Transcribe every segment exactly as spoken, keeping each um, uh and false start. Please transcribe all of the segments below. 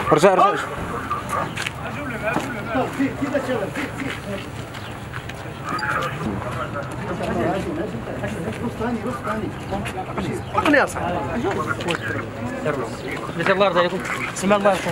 رجع رجع. خذني يا صاحبي. جزاك الله يرضى عليكم. سمع الله يرحمك.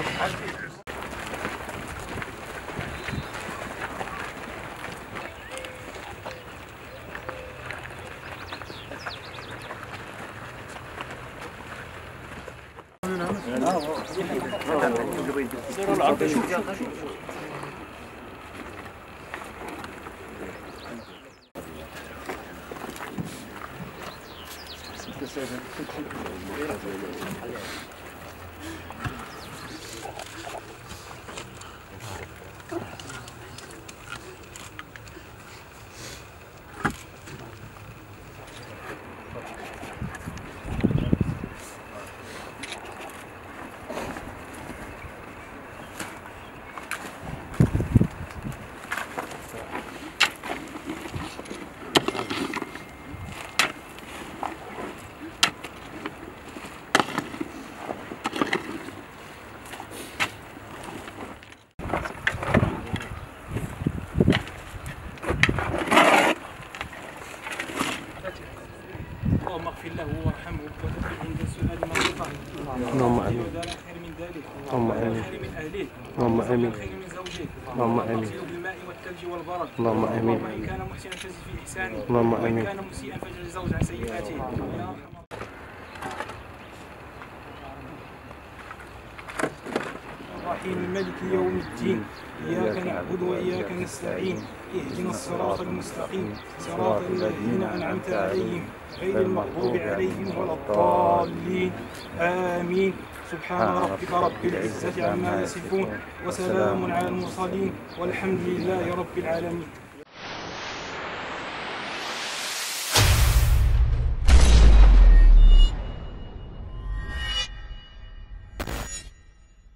اللهم اغفر له وارحمه وتقبل عند سؤال مرضاه. اللهم امين. ودار خير من ذلك. اللهم امين. خير من اهله. اللهم امين. خير من زوجه. اللهم امين. اغسله بالماء والثلج والبرد. اللهم امين. وان كان محسنا فزد في احسانه. اللهم وان امين. كان مسيئا فجزوز عن سيئاته. يا ارحم الراحمين الملك يوم الدين. إياك نعبد وإياك نستعين. اهدنا الصراط المستقيم صراط الذين أنعمت عليهم غير المغضوب عليهم ولا الضالين آمين. سبحان ربك رب العزة عما يصفون وسلام على المرسلين والحمد لله رب العالمين.